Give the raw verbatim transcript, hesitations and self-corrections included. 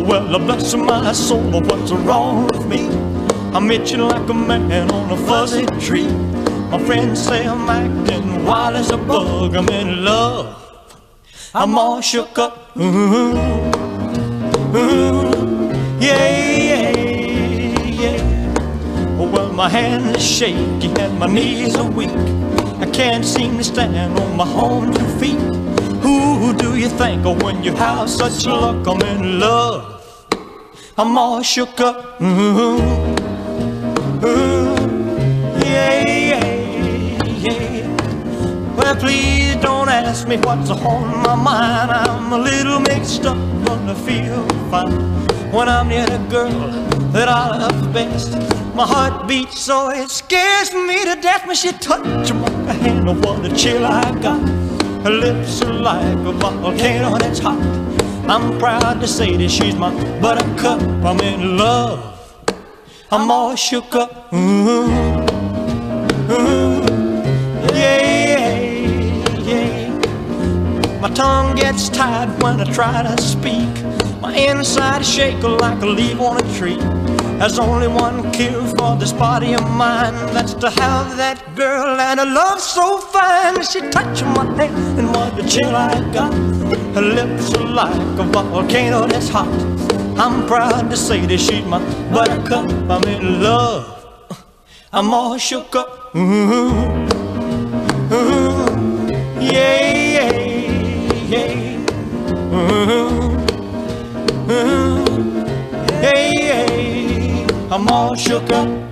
well, bless my soul, what's wrong with me? I'm itching like a man on a fuzzy tree. My friends say I'm acting wild as a bug. I'm in love, I'm all shook up. Ooh, ooh, yeah, yeah, yeah. Well, my hands are shaky and my knees are weak. I can't seem to stand on my own two feet. Who do you think of when you have such luck? I'm in love, I'm all shook up. Ooh, ooh, yeah, yeah, yeah. Well, please don't ask me what's on my mind. I'm a little mixed up, but I feel fine when I'm near the girl that I love best. My heart beats so it scares me to death when she touches my hand. Oh, what a chill I got. Her lips are like a volcano that's hot. I'm proud to say that she's my buttercup. I'm in love, I'm all shook up. Ooh, ooh, yeah, yeah. My tongue gets tied when I try to speak. My inside shake like a leaf on a tree. There's only one cure for this body of mine, that's to have that girl and a love so fine. She touched my hand and what a chill I got. Her lips are like a volcano that's hot. I'm proud to say that she's my buttercup. I'm in love, I'm all shook up. Ooh, ooh, yeah, yeah, yeah. Ooh, ooh, yeah, yeah. I'm all shook up.